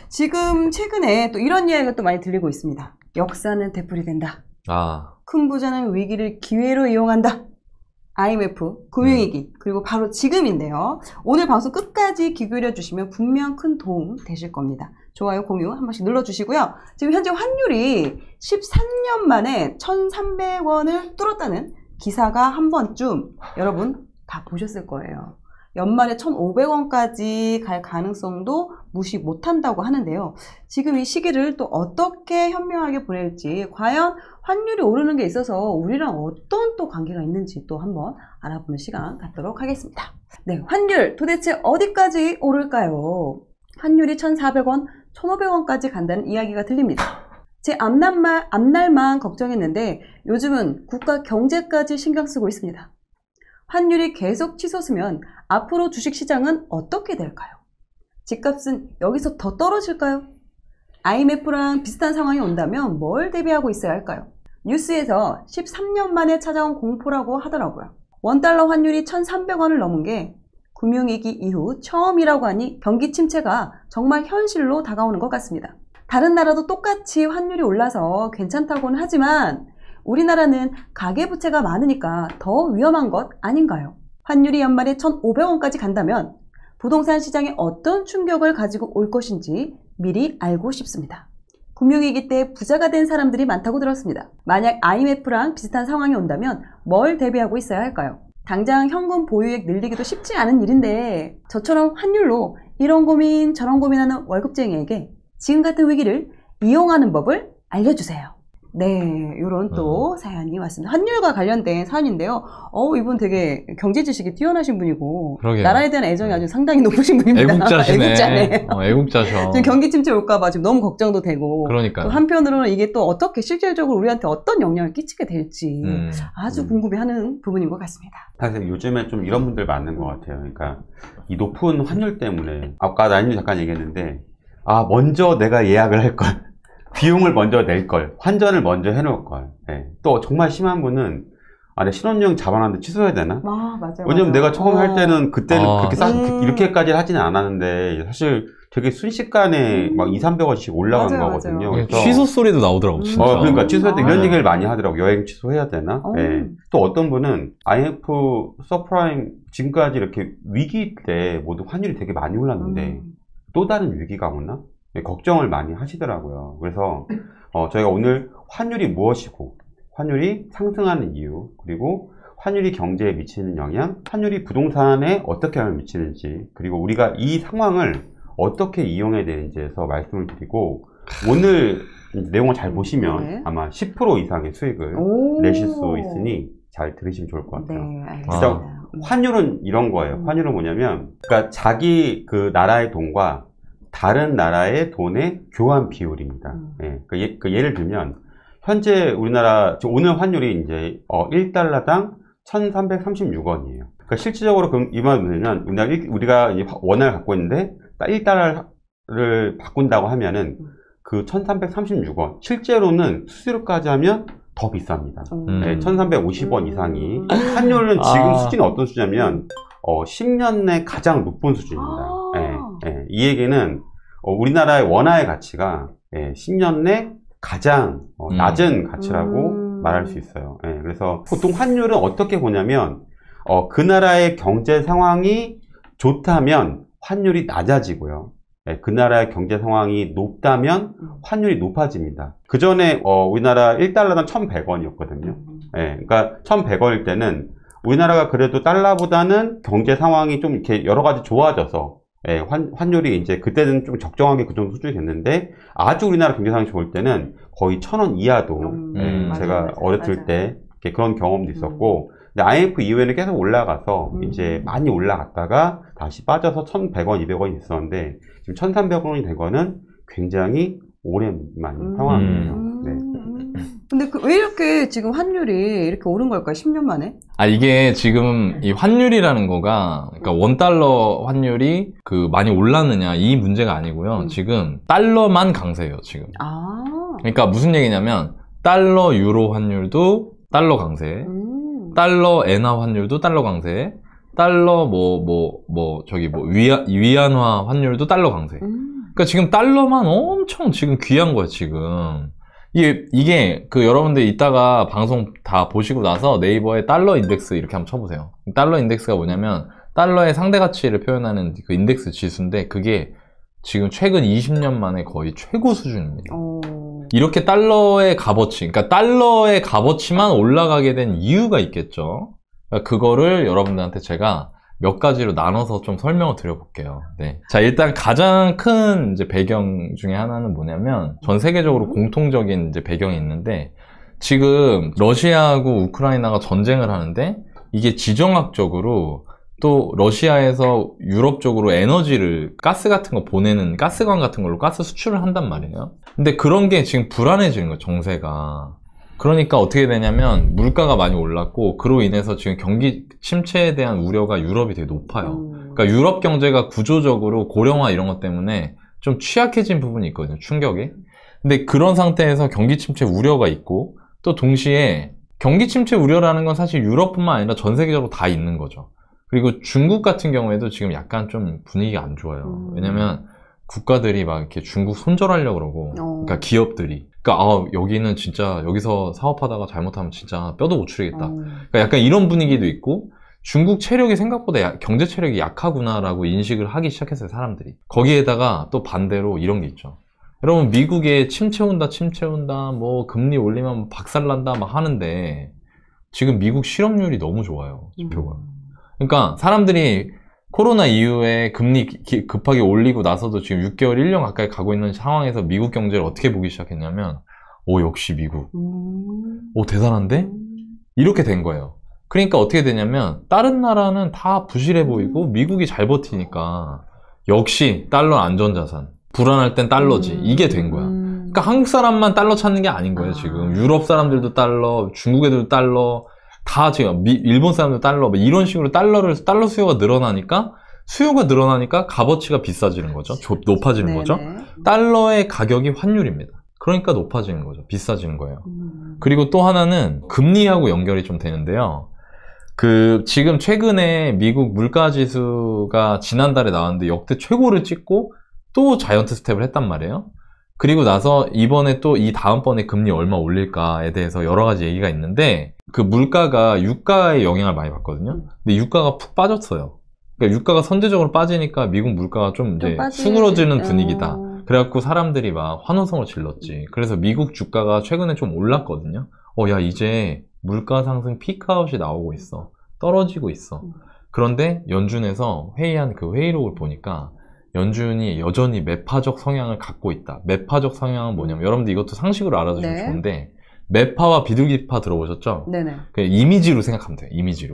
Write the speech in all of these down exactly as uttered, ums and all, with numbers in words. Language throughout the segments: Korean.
지금 최근에 또 이런 이야기가 또 많이 들리고 있습니다. 역사는 되풀이된다. 아. 큰 부자는 위기를 기회로 이용한다. 아이엠에프, 금융위기, 그리고 바로 지금인데요. 오늘 방송 끝까지 귀 기울여 주시면 분명 큰 도움 되실 겁니다. 좋아요, 공유 한 번씩 눌러주시고요. 지금 현재 환율이 십삼 년 만에 천삼백 원을 뚫었다는 기사가 한 번쯤 여러분 다 보셨을 거예요. 연말에 천오백 원까지 갈 가능성도 무시 못한다고 하는데요. 지금 이 시기를 또 어떻게 현명하게 보낼지, 과연 환율이 오르는 게 있어서 우리랑 어떤 또 관계가 있는지 또 한번 알아보는 시간 갖도록 하겠습니다. 네, 환율 도대체 어디까지 오를까요? 환율이 천사백 원, 천오백 원까지 간다는 이야기가 들립니다. 제 앞날만, 앞날만 걱정했는데 요즘은 국가 경제까지 신경 쓰고 있습니다. 환율이 계속 치솟으면 앞으로 주식시장은 어떻게 될까요? 집값은 여기서 더 떨어질까요? 아이엠에프랑 비슷한 상황이 온다면 뭘 대비하고 있어야 할까요? 뉴스에서 십삼 년 만에 찾아온 공포라고 하더라고요. 원달러 환율이 천삼백 원을 넘은 게 금융위기 이후 처음이라고 하니 경기 침체가 정말 현실로 다가오는 것 같습니다. 다른 나라도 똑같이 환율이 올라서 괜찮다고는 하지만 우리나라는 가계부채가 많으니까 더 위험한 것 아닌가요? 환율이 연말에 천오백 원까지 간다면 부동산 시장에 어떤 충격을 가지고 올 것인지 미리 알고 싶습니다. 금융위기 때 부자가 된 사람들이 많다고 들었습니다. 만약 아이엠에프랑 비슷한 상황이 온다면 뭘 대비하고 있어야 할까요? 당장 현금 보유액 늘리기도 쉽지 않은 일인데 저처럼 환율로 이런 고민 저런 고민하는 월급쟁이에게 지금 같은 위기를 이용하는 법을 알려주세요. 네, 이런 또 음. 사연이 왔습니다. 환율과 관련된 사연인데요. 어, 이분 되게 경제 지식이 뛰어나신 분이고 그러게요. 나라에 대한 애정이 아주 상당히 높으신 분입니다. 애국자시네. 애국자네. 어, 애국자셔. 지금 경기 침체 올까봐 지금 너무 걱정도 되고. 그러니까. 또 한편으로는 이게 또 어떻게 실질적으로 우리한테 어떤 영향을 끼치게 될지 음. 아주 음. 궁금해하는 부분인 것 같습니다. 사실 요즘에 좀 이런 분들 많은 것 같아요. 그러니까 이 높은 환율 때문에 아까 나인님 잠깐 얘기했는데 아 먼저 내가 예약을 할 걸. 비용을 먼저 낼 걸, 환전을 먼저 해놓을 걸. 네. 또 정말 심한 분은 아, 내 신혼여행 잡아놨는데 취소해야 되나? 아, 맞아요. 왜냐면 맞아요. 내가 처음 어. 할 때는 그때는 아. 그렇게 싸, 음. 이렇게까지 하지는 않았는데 사실 되게 순식간에 음. 막 이삼백 원씩 올라간 맞아요, 거거든요. 맞아요. 그래서 취소 소리도 나오더라고, 진짜. 어, 그러니까 취소할 때 아. 이런 얘기를 많이 하더라고. 여행 취소해야 되나? 어. 네. 또 어떤 분은 아이엠에프 서프라임 지금까지 이렇게 위기 때 모두 환율이 되게 많이 올랐는데 음. 또 다른 위기가 오나? 네, 걱정을 많이 하시더라고요. 그래서 어, 저희가 오늘 환율이 무엇이고 환율이 상승하는 이유, 그리고 환율이 경제에 미치는 영향, 환율이 부동산에 어떻게 영향을 미치는지, 그리고 우리가 이 상황을 어떻게 이용해야 되는지에서 말씀을 드리고, 오늘 내용을 잘 보시면 네. 아마 십 퍼센트 이상의 수익을 오. 내실 수 있으니 잘 들으시면 좋을 것 같아요. 네, 알겠습니다. 진짜 환율은 이런 거예요. 환율은 뭐냐면, 그러니까 자기 그 나라의 돈과 다른 나라의 돈의 교환 비율입니다. 음. 예, 그 예, 그 예를 들면, 현재 우리나라, 오늘 환율이 이제, 어, 일 달러당 천삼백삼십육 원이에요. 그러니까 실질적으로 그럼 이 말은 뭐냐면, 우리가, 우리가 원화를 갖고 있는데, 일 달러를 바꾼다고 하면은, 그 천삼백삼십육 원. 실제로는 수수료까지 하면 더 비쌉니다. 음. 네, 천삼백오십 원 이상이. 환율은 지금 아. 수준이 어떤 수준이냐면, 어, 십 년 내 가장 높은 수준입니다. 아. 예, 예. 이 얘기는, 어, 우리나라의 원화의 가치가, 예, 십 년 내 가장 어, 낮은 음. 가치라고 음. 말할 수 있어요. 예, 그래서 보통 환율은 어떻게 보냐면, 어, 그 나라의 경제 상황이 좋다면 환율이 낮아지고요. 예, 그 나라의 경제 상황이 높다면 환율이 높아집니다. 그 전에, 어, 우리나라 일 달러당 천백 원이었거든요. 예, 그러니까 천백 원일 때는 우리나라가 그래도 달러보다는 경제 상황이 좀 이렇게 여러 가지 좋아져서, 예, 환, 환율이 이제 그때는 좀 적정하게 그 정도 수준이 됐는데, 아주 우리나라 경제 상황이 좋을 때는 거의 천 원 이하도, 음, 예, 음, 제가 맞아요, 맞아요, 어렸을 맞아요. 때 이렇게 그런 경험도 있었고, 근데 아이엠에프 이후에는 계속 올라가서 음. 이제 많이 올라갔다가 다시 빠져서 천백 원, 이백 원이 있었는데, 지금 천삼백 원이 된 거는 굉장히 오랜만인 음. 상황이에요. 음. 네. 근데 그 왜 이렇게 지금 환율이 이렇게 오른 걸까요? 십 년 만에? 아, 이게 지금 이 환율이라는 거가, 그러니까 원달러 환율이 그 많이 올랐느냐, 이 문제가 아니고요. 음. 지금 달러만 강세예요, 지금. 아. 그러니까 무슨 얘기냐면, 달러 유로 환율도 달러 강세, 음. 달러 엔화 환율도 달러 강세, 달러 뭐, 뭐, 뭐, 저기 뭐, 위안, 위안화 환율도 달러 강세. 음. 그러니까 지금 달러만 엄청 지금 귀한 거야, 지금. 이게, 이게, 그, 여러분들 이따가 방송 다 보시고 나서 네이버에 달러 인덱스 이렇게 한번 쳐보세요. 달러 인덱스가 뭐냐면, 달러의 상대 가치를 표현하는 그 인덱스 지수인데, 그게 지금 최근 이십 년 만에 거의 최고 수준입니다. 어... 이렇게 달러의 값어치, 그러니까 달러의 값어치만 올라가게 된 이유가 있겠죠. 그러니까 그거를 여러분들한테 제가 몇 가지로 나눠서 좀 설명을 드려볼게요. 네. 자, 일단 가장 큰 이제 배경 중에 하나는 뭐냐면 전 세계적으로 공통적인 이제 배경이 있는데 지금 러시아하고 우크라이나가 전쟁을 하는데 이게 지정학적으로 또 러시아에서 유럽 쪽으로 에너지를 가스 같은 거 보내는 가스관 같은 걸로 가스 수출을 한단 말이에요. 근데 그런 게 지금 불안해지는 거예요, 정세가. 그러니까 어떻게 되냐면 물가가 많이 올랐고 그로 인해서 지금 경기 침체에 대한 우려가 유럽이 되게 높아요. 음... 그러니까 유럽 경제가 구조적으로 고령화 이런 것 때문에 좀 취약해진 부분이 있거든요, 충격에. 근데 그런 상태에서 경기 침체 우려가 있고 또 동시에 경기 침체 우려라는 건 사실 유럽뿐만 아니라 전 세계적으로 다 있는 거죠. 그리고 중국 같은 경우에도 지금 약간 좀 분위기가 안 좋아요. 음... 왜냐면 국가들이 막 이렇게 중국 손절하려고 그러고, 어... 그러니까 기업들이. 그러니까 아, 여기는 진짜 여기서 사업하다가 잘못하면 진짜 뼈도 못 추리겠다. 어... 그러니까 약간 이런 분위기도 있고 중국 체력이 생각보다 야, 경제 체력이 약하구나라고 인식을 하기 시작했어요, 사람들이. 거기에다가 또 반대로 이런 게 있죠. 여러분 미국에 침체 온다, 침체 온다, 뭐 금리 올리면 박살난다 막 하는데 지금 미국 실업률이 너무 좋아요, 지표가. 음... 그러니까 사람들이 코로나 이후에 금리 기, 급하게 올리고 나서도 지금 육 개월, 일 년 가까이 가고 있는 상황에서 미국 경제를 어떻게 보기 시작했냐면 오, 역시 미국. 음... 오, 대단한데? 음... 이렇게 된 거예요. 그러니까 어떻게 되냐면 다른 나라는 다 부실해 보이고 미국이 잘 버티니까 역시 달러 안전자산. 불안할 땐 달러지. 음... 이게 된 거야. 음... 그러니까 한국 사람만 달러 찾는 게 아닌 거예요, 아... 지금. 유럽 사람들도 달러, 중국 애들도 달러, 다 지금 미, 일본 사람들 달러 이런 식으로 달러를 달러 수요가 늘어나니까 수요가 늘어나니까 값어치가 비싸지는 거죠. 조, 높아지는 네네. 거죠. 달러의 가격이 환율입니다. 그러니까 높아지는 거죠. 비싸지는 거예요. 음. 그리고 또 하나는 금리하고 연결이 좀 되는데요. 그 지금 최근에 미국 물가 지수가 지난달에 나왔는데 역대 최고를 찍고 또 자이언트 스텝을 했단 말이에요. 그리고 나서 이번에 또 이 다음번에 금리 얼마 올릴까에 대해서 여러 가지 얘기가 있는데 그 물가가 유가에 영향을 많이 받거든요. 근데 유가가 푹 빠졌어요. 그러니까 유가가 선제적으로 빠지니까 미국 물가가 좀 이제 좀 빠지... 수그러지는 분위기다. 어... 그래갖고 사람들이 막 환호성을 질렀지. 그래서 미국 주가가 최근에 좀 올랐거든요. 어, 야, 이제 물가 상승 피크아웃이 나오고 있어. 떨어지고 있어. 그런데 연준에서 회의한 그 회의록을 보니까 연준이 여전히 매파적 성향을 갖고 있다. 매파적 성향은 뭐냐면 여러분들 이것도 상식으로 알아두시면 네. 좋은데 매파와 비둘기파 들어보셨죠? 네네. 그냥 이미지로 생각하면 돼요. 이미지로.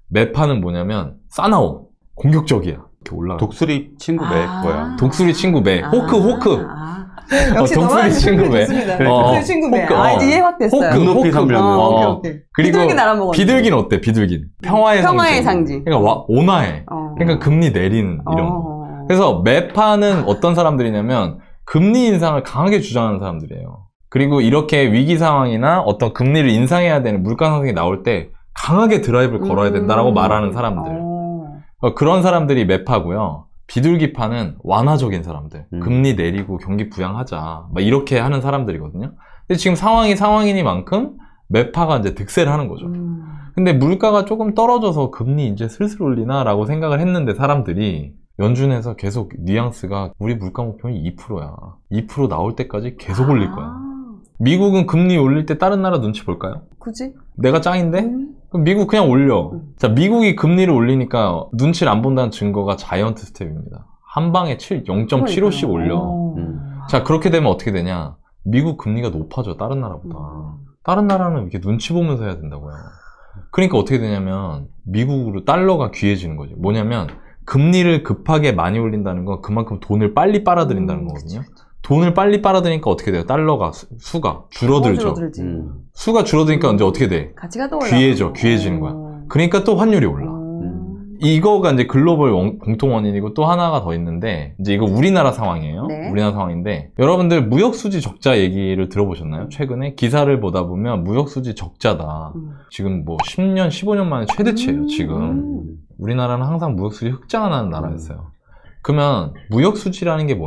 매파는 뭐냐면 싸나워. 공격적이야. 이렇게 올라가. 독수리 친구 매 아... 뭐야? 독수리 친구 매. 아... 호크 호크. 아... 어, 역시 독수리 친구 매. 어, 독수리 친구 매. 호크, 아, 어. 이제 이해 확 됐어요. 호크, 높이 호크. 삼려는. 어, 오케이, 어. 오케이. 그리고 비둘기 알아먹었네. 비둘기는 어때? 비둘기는 평화의, 평화의 상징. 상징. 그러니까 와, 온화해. 어. 그러니까 금리 내리는 이런 거. 어. 그래서 매파는 어떤 사람들이냐면 금리 인상을 강하게 주장하는 사람들이에요. 그리고 이렇게 위기 상황이나 어떤 금리를 인상해야 되는 물가 상승이 나올 때 강하게 드라이브를 걸어야 된다라고 음. 말하는 사람들. 어. 어, 그런 사람들이 매파고요. 비둘기파는 완화적인 사람들. 음. 금리 내리고 경기 부양하자. 막 이렇게 하는 사람들이거든요. 근데 지금 상황이 상황이니만큼 매파가 이제 득세를 하는 거죠. 음. 근데 물가가 조금 떨어져서 금리 이제 슬슬 올리나 라고 생각을 했는데 사람들이 연준에서 계속 뉘앙스가 우리 물가 목표는 이 퍼센트야. 이 퍼센트 나올 때까지 계속 올릴 거야. 아. 미국은 금리 올릴 때 다른 나라 눈치 볼까요? 굳이? 내가 짱인데? 음. 그럼 미국 그냥 올려. 음. 자, 미국이 금리를 올리니까 눈치를 안 본다는 증거가 자이언트 스텝입니다. 한 방에 영 점 칠오씩 올려. 어. 음. 자, 그렇게 되면 어떻게 되냐? 미국 금리가 높아져, 다른 나라보다. 음. 다른 나라는 이렇게 눈치 보면서 해야 된다고요. 그러니까 어떻게 되냐면 미국으로 달러가 귀해지는 거죠. 뭐냐면 금리를 급하게 많이 올린다는 건 그만큼 돈을 빨리 빨아들인다는 음, 거거든요. 돈을 빨리 빨아들이니까 어떻게 돼요? 달러가 수, 수가 줄어들죠. 줄어들지. 음. 수가 줄어드니까 이제 어떻게 돼? 가치가 또 올라. 귀해져, 귀해지는 거야. 그러니까 또 환율이 올라. 음. 이거가 이제 글로벌 원, 공통 원인이고 또 하나가 더 있는데 이제 이거 우리나라 상황이에요. 네. 우리나라 상황인데 여러분들 무역수지 적자 얘기를 들어보셨나요? 최근에 기사를 보다 보면 무역수지 적자다. 음. 지금 뭐 십 년, 십오 년 만에 최대치예요. 음. 지금. 음. 우리나라는 항상 무역수지 흑자가 나는 나라였어요. 그러면 무역수지라는 게 뭐냐?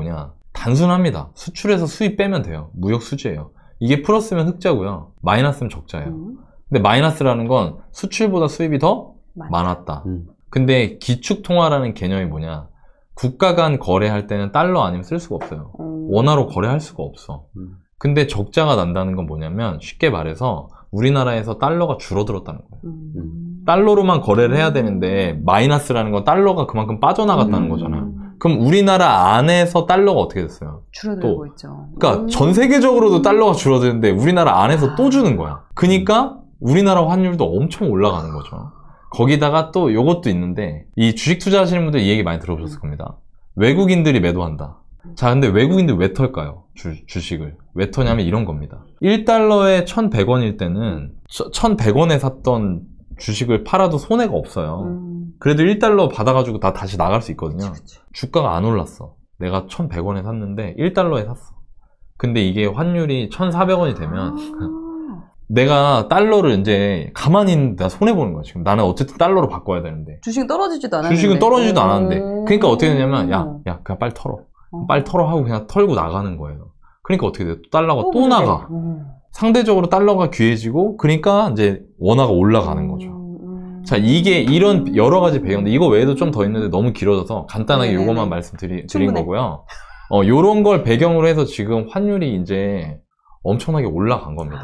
단순합니다. 수출에서 수입 빼면 돼요. 무역 수지예요. 이게 플러스면 흑자고요. 마이너스면 적자예요. 음. 근데 마이너스라는 건 수출보다 수입이 더 맞다. 많았다. 음. 근데 기축통화라는 개념이 뭐냐? 국가 간 거래할 때는 달러 아니면 쓸 수가 없어요. 음. 원화로 거래할 수가 없어. 음. 근데 적자가 난다는 건 뭐냐면 쉽게 말해서 우리나라에서 달러가 줄어들었다는 거예요. 음. 달러로만 거래를 해야 되는데 마이너스라는 건 달러가 그만큼 빠져나갔다는 음. 거잖아요. 그럼 우리나라 안에서 달러가 어떻게 됐어요? 줄어들고 있죠. 그러니까 음. 전 세계적으로도 달러가 줄어드는데 우리나라 안에서 또 주는 거야. 그러니까 우리나라 환율도 엄청 올라가는 거죠. 거기다가 또 요것도 있는데 이 주식 투자하시는 분들 이 얘기 많이 들어보셨을 겁니다. 외국인들이 매도한다. 자, 근데 외국인들 왜 털까요? 주, 주식을. 왜 터냐면 이런 겁니다. 일 달러에 천백 원일 때는 천백 원에 샀던 주식을 팔아도 손해가 없어요. 음. 그래도 일 달러 받아가지고 다 다시 나갈 수 있거든요. 그치, 그치. 주가가 안 올랐어. 내가 천백 원에 샀는데 일 달러에 샀어. 근데 이게 환율이 천사백 원이 되면 아. 내가 달러를 이제 가만히 있는데 나 손해보는 거야. 지금 나는 어쨌든 달러로 바꿔야 되는데. 주식은 떨어지지도 않았는데. 주식은 떨어지지도 않았는데. 오. 그러니까 어떻게 되냐면 야, 야 그냥 빨리 털어. 어. 빨리 털어 하고 그냥 털고 나가는 거예요. 그러니까 어떻게 돼? 달러가 또, 그래. 나가. 어. 상대적으로 달러가 귀해지고 그러니까 이제 원화가 올라가는 거죠. 음, 음. 자, 이게 이런 여러 가지 배경인데 이거 외에도 좀 더 있는데 너무 길어져서 간단하게 네네네. 요것만 말씀드린 충분해. 거고요. 어, 요런 걸 배경으로 해서 지금 환율이 이제 엄청나게 올라간 겁니다.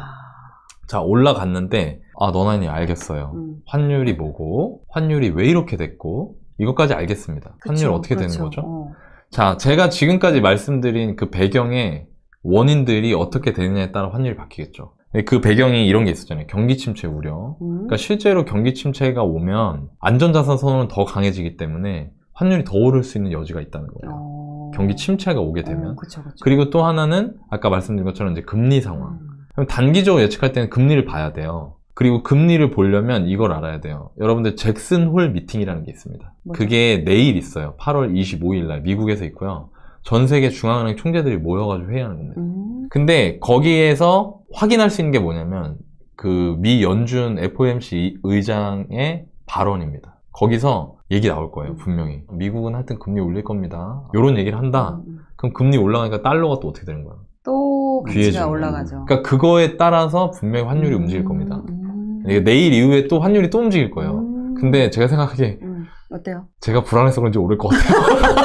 자, 올라갔는데 아, 너나니 알겠어요. 음. 환율이 뭐고 환율이 왜 이렇게 됐고 이것까지 알겠습니다. 환율 그쵸, 어떻게 그렇죠. 되는 거죠? 어. 자, 제가 지금까지 말씀드린 그 배경의 원인들이 어떻게 되느냐에 따라 환율이 바뀌겠죠. 그 배경이 이런 게 있었잖아요. 경기 침체 우려. 음. 그러니까 실제로 경기 침체가 오면 안전자산 선호는 더 강해지기 때문에 환율이 더 오를 수 있는 여지가 있다는 거예요. 어. 경기 침체가 오게 되면. 어, 그쵸, 그쵸. 그리고 또 하나는 아까 말씀드린 것처럼 이제 금리 상황. 음. 그럼 단기적으로 예측할 때는 금리를 봐야 돼요. 그리고 금리를 보려면 이걸 알아야 돼요. 여러분들 잭슨 홀 미팅이라는 게 있습니다. 뭐죠? 그게 내일 있어요. 팔월 이십오일 날 미국에서 있고요. 전 세계 중앙은행 총재들이 모여가지고 회의하는 겁니다. 음. 근데 거기에서 확인할 수 있는 게 뭐냐면 그 미 연준 에프오엠씨 의장의 발언입니다. 거기서 얘기 나올 거예요. 분명히. 미국은 하여튼 금리 올릴 겁니다. 이런 얘기를 한다. 음. 그럼 금리 올라가니까 달러가 또 어떻게 되는 거야? 또 귀해지는 가치가 거예요. 올라가죠. 그러니까 그거에 따라서 분명히 환율이 음. 움직일 겁니다. 음. 이게 내일 이후에 또 환율이 또 움직일 거예요. 음. 근데 제가 생각하기에 음. 어때요? 제가 불안해서 그런지 오를 것 같아요.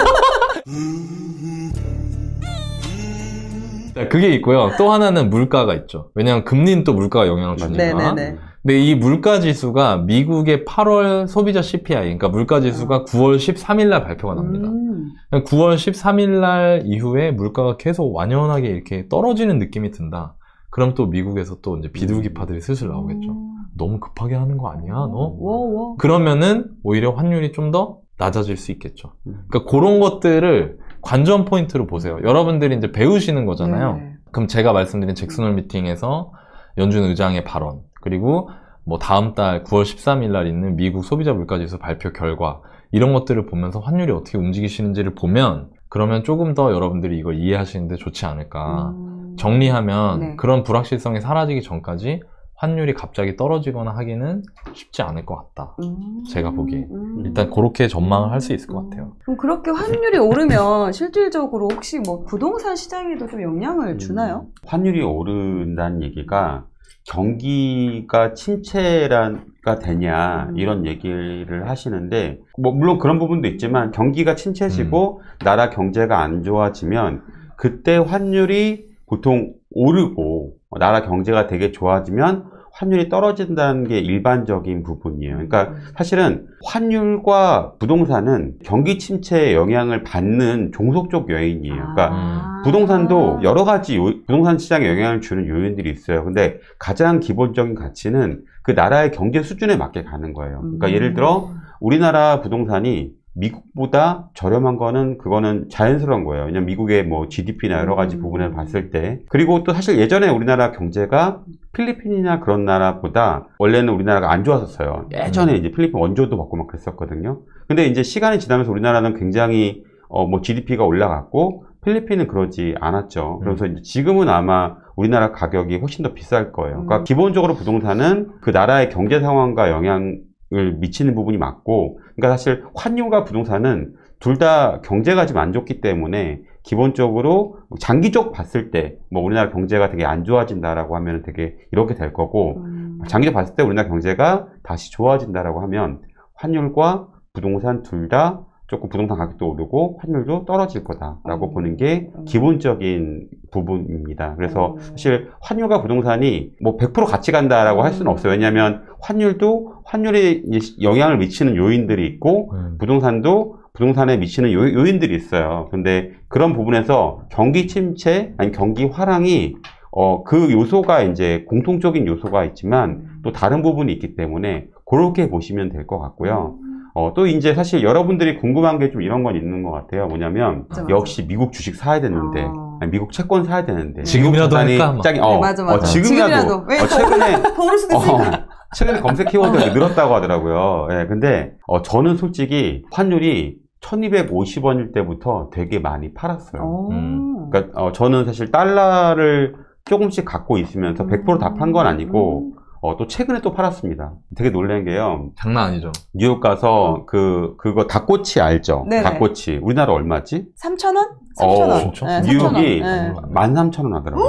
자, 그게 있고요. 또 하나는 물가가 있죠. 왜냐하면 금리는 또 물가가 영향을 주니까. 네네네. 근데 이 물가 지수가 미국의 팔월 소비자 씨피아이, 그러니까 물가 지수가 구월 십삼일 날 발표가 납니다. 음. 구월 십삼일 날 이후에 물가가 계속 완연하게 이렇게 떨어지는 느낌이 든다. 그럼 또 미국에서 또 이제 비둘기파들이 슬슬 나오겠죠. 음. 너무 급하게 하는 거 아니야, 너? 워워. 그러면은 오히려 환율이 좀 더 낮아질 수 있겠죠. 음. 그러니까 그런 것들을 관전 포인트로 보세요. 여러분들이 이제 배우시는 거잖아요. 네. 그럼 제가 말씀드린 잭슨홀 미팅에서 연준 의장의 발언, 그리고 뭐 다음 달 구월 십삼일 날 있는 미국 소비자 물가지수 발표 결과, 이런 것들을 보면서 환율이 어떻게 움직이시는지를 보면, 그러면 조금 더 여러분들이 이걸 이해하시는데 좋지 않을까. 음. 정리하면 네. 그런 불확실성이 사라지기 전까지 환율이 갑자기 떨어지거나 하기는 쉽지 않을 것 같다. 음. 제가 보기에. 음. 일단 그렇게 전망을 할 수 있을 것 같아요. 그럼 그렇게 환율이 오르면 실질적으로 혹시 뭐 부동산 시장에도 좀 영향을 주나요? 환율이 오른다는 얘기가 경기가 침체가 되냐 음. 이런 얘기를 하시는데, 뭐 물론 그런 부분도 있지만 경기가 침체지고 나라 경제가 안 좋아지면 그때 환율이 보통 오르고 나라 경제가 되게 좋아지면 환율이 떨어진다는 게 일반적인 부분이에요. 그러니까 사실은 환율과 부동산은 경기 침체에 영향을 받는 종속적 요인이에요. 그러니까 아. 부동산도 여러 가지 요, 부동산 시장에 영향을 주는 요인들이 있어요. 근데 가장 기본적인 가치는 그 나라의 경제 수준에 맞게 가는 거예요. 그러니까 음. 예를 들어 우리나라 부동산이 미국보다 저렴한 거는 그거는 자연스러운 거예요. 왜냐면 미국의 뭐 지디피나 여러 가지 음. 부분을 봤을 때. 그리고 또 사실 예전에 우리나라 경제가 필리핀이나 그런 나라보다 원래는 우리나라가 안 좋았었어요. 예전에 이제 필리핀 원조도 받고 막 그랬었거든요. 근데 이제 시간이 지나면서 우리나라는 굉장히 어 뭐 지디피가 올라갔고 필리핀은 그러지 않았죠. 그래서 이제 지금은 아마 우리나라 가격이 훨씬 더 비쌀 거예요. 그러니까 음. 기본적으로 부동산은 그 나라의 경제 상황과 영향 을 미치는 부분이 맞고, 그러니까 사실 환율과 부동산은 둘 다 경제가 지금 안 좋기 때문에 기본적으로 장기적 봤을 때 뭐 우리나라 경제가 되게 안 좋아진다라고 하면 되게 이렇게 될 거고 음. 장기적 봤을 때 우리나라 경제가 다시 좋아진다라고 하면 환율과 부동산 둘 다 조금 부동산 가격도 오르고 환율도 떨어질 거다라고 음. 보는 게 음. 기본적인 부분입니다. 그래서 음. 사실 환율과 부동산이 뭐 백 퍼센트 같이 간다라고 할 수는 음. 없어요. 왜냐하면 환율도 환율에 이제 영향을 미치는 요인들이 있고 음. 부동산도 부동산에 미치는 요, 요인들이 있어요. 근데 그런 부분에서 경기 침체, 아니 경기 화랑이 어, 그 요소가 이제 공통적인 요소가 있지만 또 다른 부분이 있기 때문에 그렇게 보시면 될 것 같고요. 어, 또 이제 사실 여러분들이 궁금한 게 좀 이런 건 있는 것 같아요. 뭐냐면 맞아, 맞아. 역시 미국 주식 사야 되는데 아. 아니, 미국 채권 사야 되는데 지금이라도 미국 자산이 할까? 막. 짱이- 네, 어, 맞아, 맞아. 어, 지금이라도, 지금이라도. 왜 어, 또 최근에 더 오를 수도 있으니까. 어, 최근에 검색 키워드가 늘었다고 하더라고요. 예, 근데 어, 저는 솔직히 환율이 천이백오십 원일 때부터 되게 많이 팔았어요. 오. 음. 그러니까 어, 저는 사실 달러를 조금씩 갖고 있으면서 백 퍼센트 다 판 건 아니고 음. 어, 또 최근에 또 팔았습니다. 되게 놀란 게요. 장난 아니죠. 뉴욕 가서 그 그거 닭꼬치 알죠? 네네. 닭꼬치 우리나라 얼마지? 삼천 원? 삼천 원. 어, 진짜? 네, 삼천 원. 뉴욕이 네. 만 삼천 원 하더라고요.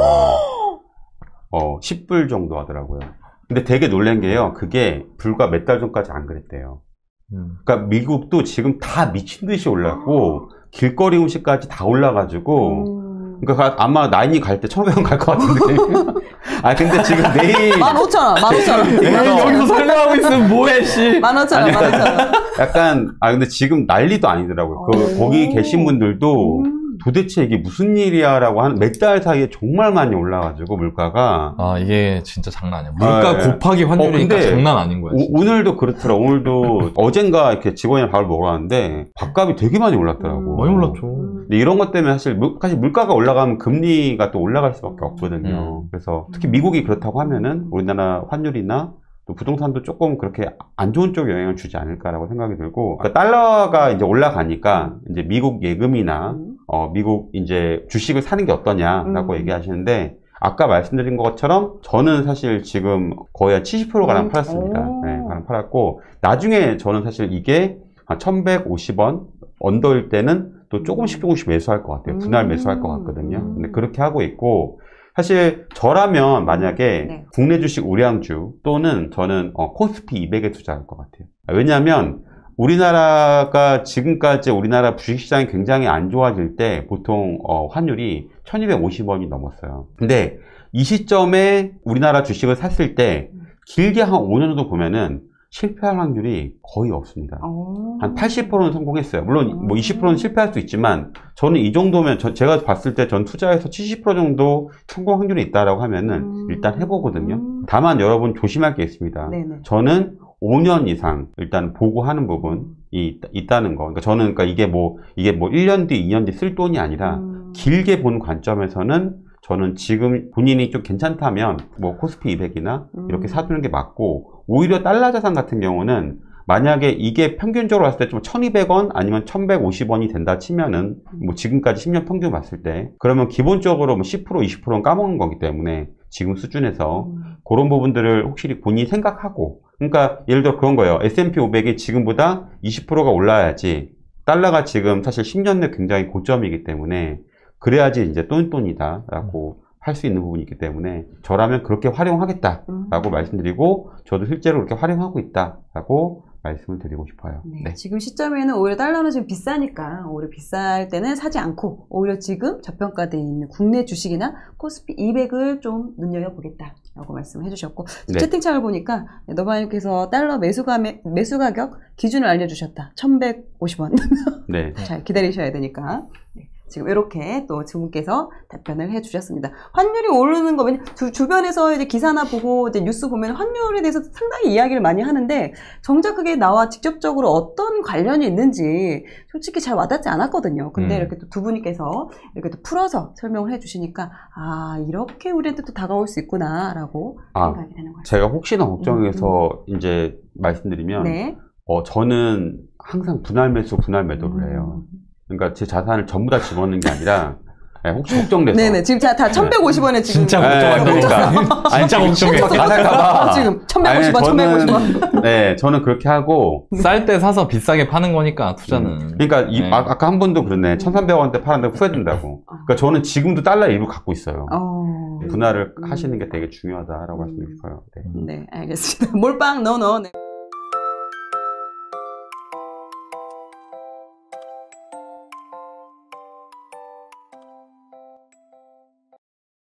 어, 십 불 정도 하더라고요. 근데 되게 놀란 게요. 그게 불과 몇 달 전까지 안 그랬대요. 음. 그러니까 미국도 지금 다 미친 듯이 올랐고 길거리 음식까지 다 올라가지고 음. 그러니까 아마 나인이 갈 때 천오백 원 갈 것 같은데. 아 근데 지금 내일 만 오천 원, 만 오천 원. 네, 만 오천 원. 여기서 설명하고 있으면 뭐해, 씨. 만 오천 원, 만 오천 원. 약간 아 근데 지금 난리도 아니더라고요. 그 오. 거기 계신 분들도 음. 도대체 이게 무슨 일이야라고 한 몇 달 사이에 정말 많이 올라가지고 물가가 아, 이게 진짜 장난 아니야. 물가 아, 예. 곱하기 환율이니까 어, 근데 장난 아닌 거야. 진짜. 오, 오늘도 그렇더라. 오늘도 어젠가 이렇게 직원이랑 밥을 먹으러 왔는데 밥값이 되게 많이 올랐더라고. 많이 올랐죠. 음. 근데 이런 것 때문에 사실, 물, 사실 물가가 올라가면 금리가 또 올라갈 수밖에 없거든요. 음. 그래서 특히 미국이 그렇다고 하면은 우리나라 환율이나 또 부동산도 조금 그렇게 안 좋은 쪽 영향을 주지 않을까라고 생각이 들고, 그러니까 달러가 이제 올라가니까 이제 미국 예금이나 음. 어, 미국 이제 주식을 사는 게 어떠냐라고 음. 얘기하시는데, 아까 말씀드린 것처럼 저는 사실 지금 거의 한 칠십 퍼센트 가량 음. 팔았습니다. 오. 네, 가량 팔았고, 나중에 저는 사실 이게 한 천백오십 원 언더일 때는 또 조금씩 조금씩 매수할 것 같아요. 분할 매수할 것 같거든요. 음. 근데 그렇게 하고 있고, 사실 저라면 만약에 네. 국내 주식 우량주 또는 저는 어, 코스피 이백에 투자할 것 같아요. 왜냐하면 우리나라가 지금까지 우리나라 주식시장이 굉장히 안 좋아질 때 보통 어, 환율이 천이백오십 원이 넘었어요. 근데 이 시점에 우리나라 주식을 샀을 때 길게 한 오 년 정도 보면은 실패할 확률이 거의 없습니다. 오. 한 팔십 퍼센트는 성공했어요. 물론 뭐 이십 퍼센트는 실패할 수 있지만 저는 이 정도면 저, 제가 봤을 때 전 투자해서 칠십 퍼센트 정도 성공 확률이 있다라고 하면은 음. 일단 해보거든요. 음. 다만 여러분 조심할 게 있습니다. 네네. 저는 오 년 이상 일단 보고 하는 부분이 있, 있다는 거. 그러니까 저는 그러니까 이게 뭐 이게 뭐 일 년 뒤, 이 년 뒤 쓸 돈이 아니라 음. 길게 본 관점에서는 저는 지금 본인이 좀 괜찮다면 뭐 코스피 이백이나 이렇게 음. 사두는 게 맞고, 오히려 달러 자산 같은 경우는 만약에 이게 평균적으로 봤을 때 좀 천이백 원 아니면 천백오십 원이 된다 치면은 뭐 지금까지 십 년 평균 봤을 때 그러면 기본적으로 뭐 십 퍼센트 이십 퍼센트는 까먹는 거기 때문에 지금 수준에서 음. 그런 부분들을 혹시 본인이 생각하고, 그러니까 예를 들어 그런 거예요. 에스 앤 피 오백이 지금보다 이십 퍼센트가 올라야지, 달러가 지금 사실 십 년 내 굉장히 고점이기 때문에 그래야지 이제 똔똔이다 라고 할 수 있는 부분이 있기 때문에 저라면 그렇게 활용하겠다 라고 음. 말씀드리고, 저도 실제로 그렇게 활용하고 있다 라고 말씀을 드리고 싶어요. 네, 네. 지금 시점에는 오히려 달러는 지금 비싸니까 오히려 비쌀 때는 사지 않고 오히려 지금 저평가되어 있는 국내 주식이나 코스피 이백을 좀 눈여겨보겠다라고 말씀을 해주셨고, 네. 채팅창을 보니까 너바님께서 달러 매수가, 매수 가격 기준을 알려주셨다. 천백오십 원. 네. 잘 기다리셔야 되니까. 네. 지금 이렇게 또 주분께서 답변을 해주셨습니다. 환율이 오르는 거, 왜냐, 주, 주변에서 이제 기사나 보고 이제 뉴스 보면 환율에 대해서 상당히 이야기를 많이 하는데, 정작 그게 나와 직접적으로 어떤 관련이 있는지 솔직히 잘 와닿지 않았거든요. 근데 음. 이렇게 또 두 분께서 이렇게 또 풀어서 설명을 해주시니까, 아, 이렇게 우리한테 또 다가올 수 있구나라고 아, 생각이 되는 것 같아요. 제가 혹시나 걱정해서 이제 말씀드리면, 네. 어, 저는 항상 분할 매수, 분할 매도를 해요. 음. 그러니까 제 자산을 전부 다 집어넣는 게 아니라 네, 혹시 걱정돼서. 네네. 지금 다, 다 천백오십 원에 지금. 진짜 네, 걱정한다. 아니, 진짜 걱정해. 다 살까봐. 지금 천백오십 원, 아니, 저는- 천백오십 원. 네, 저는 그렇게 하고. 쌀 때 사서 비싸게 파는 거니까 투자는. 음, 그러니까 이, 네. 아, 아까 한 분도 그러네. 천삼백 원대 팔았는데 후회된다고. 그러니까 저는 지금도 달러 일부 갖고 있어요. 어. 분할을 음. 하시는 게 되게 중요하다라고 말씀드리고 싶어요. 네. 네, 알겠습니다. 몰빵, 노노. 네.